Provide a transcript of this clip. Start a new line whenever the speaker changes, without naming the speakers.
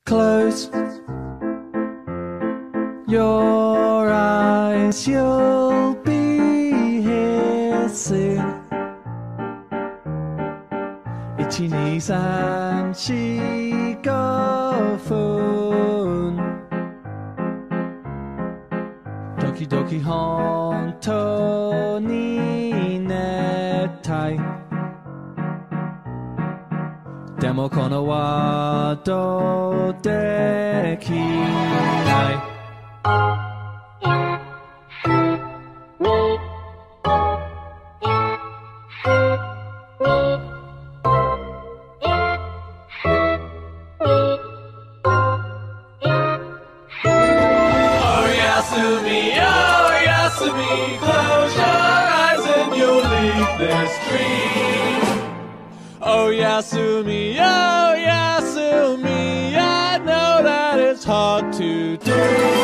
Close your eyes, you'll be here soon. 1,2,3,4,5分時々本当に寝たいでもこのワードできない Close your eyes and you'll leave this dream. Oh Yasumi, oh Yasumi, I know that it's hard to do.